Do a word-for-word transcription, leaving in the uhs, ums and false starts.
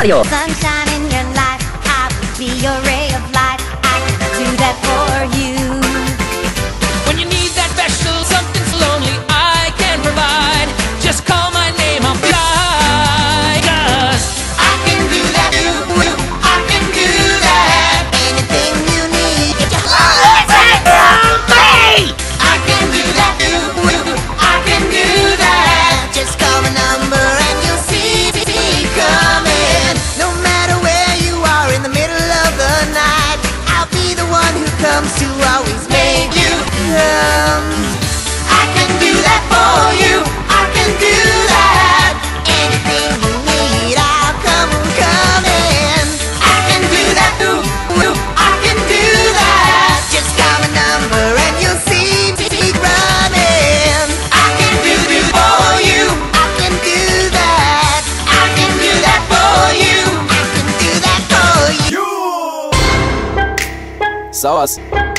Mario. Sunshine in your life, I will be your ray of light. I can do that for you. When you need that special something so lonely, I can provide. Just call my name, I'll fly. 'Cause I can do that, I can do that. Anything you need, get your heart. I can do that, I can do that. Just call my number and you'll see me coming. No matter where you are in the middle of the night, I'll be the one who comes to always make you come. I can do that for you, I can do that. Anything you need, I'll come coming. I can do that, I can do that. Just call my number and you'll see me running. I can do it for you, I can do that. I can do that for you, I can do that for you. Sowas.